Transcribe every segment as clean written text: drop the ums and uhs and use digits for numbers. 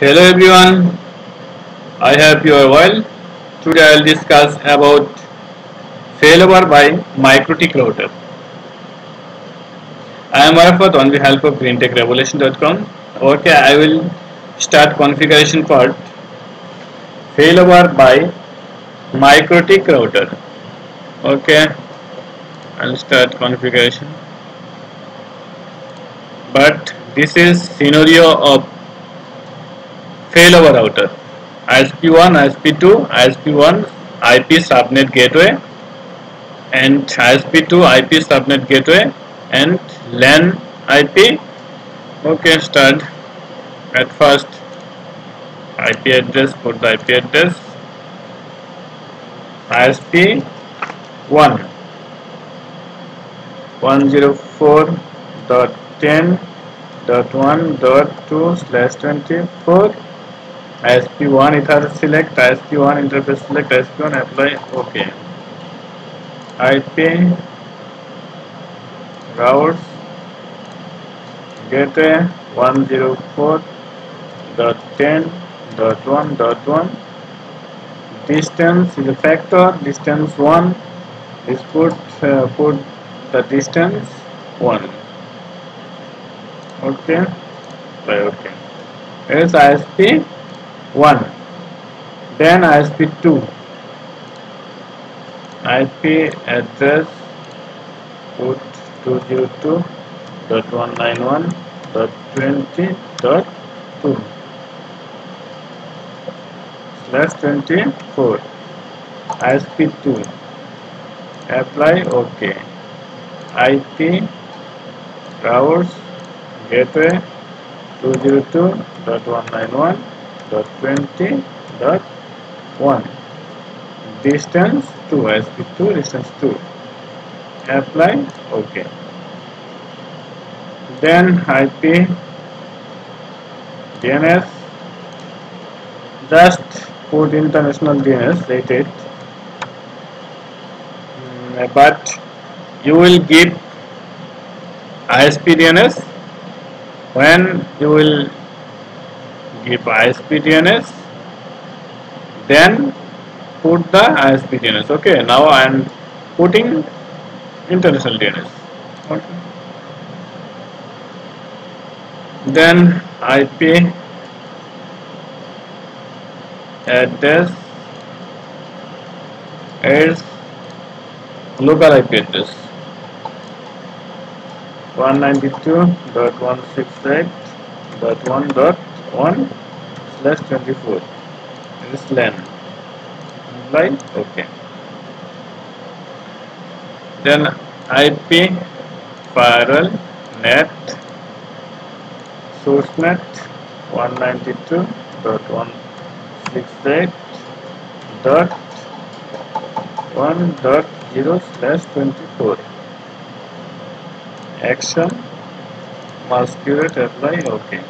Hello everyone, I hope you are well. Today I will discuss about failover by MikroTik router. I am Arafat on behalf of greentechrevolution.com. Okay, I will start configuration part. Failover by MikroTik router. Okay, I will start configuration. But this is scenario of failover router. ISP1, ISP2, ISP1 IP subnet gateway and ISP2 IP subnet gateway and LAN IP. Okay, start. At first IP address, put the IP address ISP1 104.10.1.2/24 ISP1 ether select ISP1 interface select ISP1 apply. Okay, IP routes gateway 104.10.1.1. Distance is a factor. Distance 1 is put the distance 1. Okay, okay. Here's ISP 1. Then ISP 2. IP address put 202.191.20.2/24 ISP 2 apply. OK. IP routes gateway 202.191.20.1 distance 2 ISP 2 distance 2 apply. OK. Then IP DNS, just put international DNS 88, but you will give ISP DNS. When you will give ISP DNS, then put the ISP DNS. Okay, now I am putting international DNS. Okay. Then IP address is local IP address 192.168.1.1/24. This is LAN. Right? Okay. Then IP firewall net source net 192.168.1.0/24 action masquerade apply. Okay.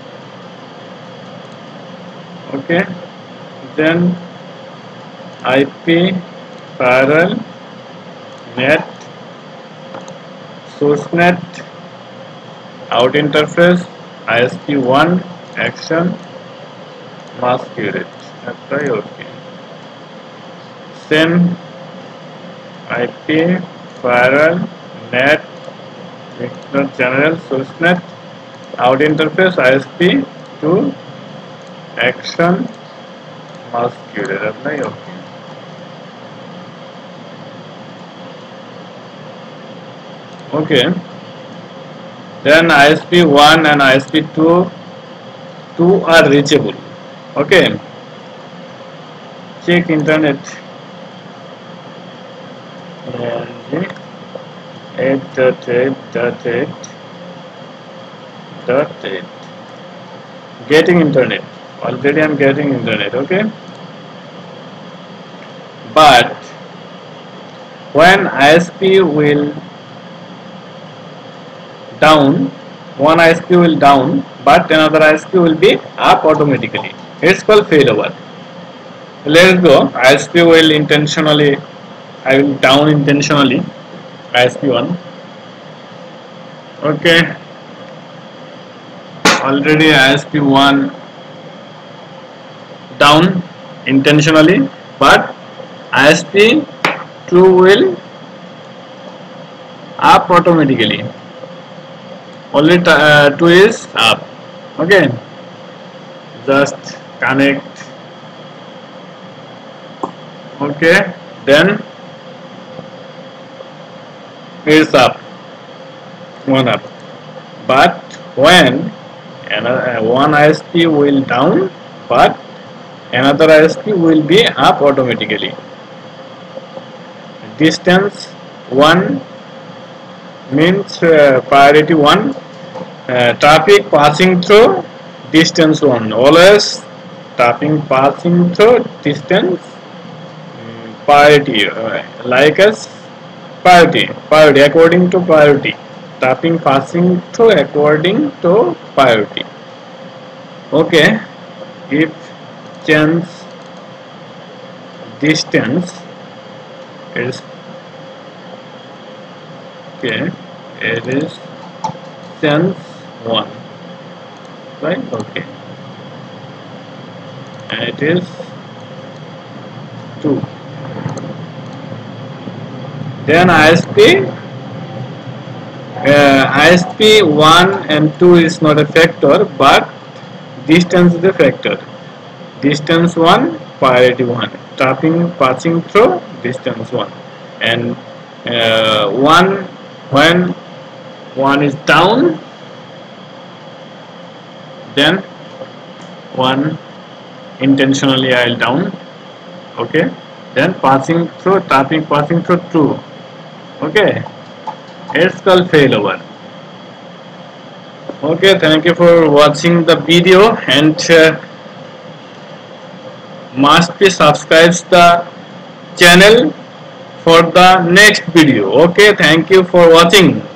Okay. Then IP firewall net source net out interface ISP1 action masquerade apply. Okay. Same IP firewall net general source net out interface ISP2 action masquerade apply. Okay. Okay. Then ISP1 and ISP2 are reachable. Okay. Check internet and 8.8.8.8 getting internet. Already I am getting internet. Okay. But when ISP will down, one ISP will down, but another ISP will be up automatically. It's called failover. Let's go. ISP will intentionally, I will down intentionally ISP1. Okay. Already ISP1 down intentionally, but ISP2 will up automatically. Only 2 is up. Okay, just connect. Okay, then it's up, one up. But when one ISP will down, but another ISP will be up automatically. Distance 1 means priority 1, traffic passing through distance 1, always traffic passing through distance priority, like as priority according to priority, traffic passing through according to priority. Okay, if change distance is okay, it is sense 1, right? Okay, and it is 2. Then ISP 1 and 2 is not a factor, but distance is a factor. Distance 1, priority 1, traffic passing through distance 1, and 1, when 1 is down, then 1 intentionally I'll down. Okay, then passing through, traffic passing through 2. Okay, it's called failover. Okay, thank you for watching the video, and must be subscribes the channel for the next video. Okay, thank you for watching.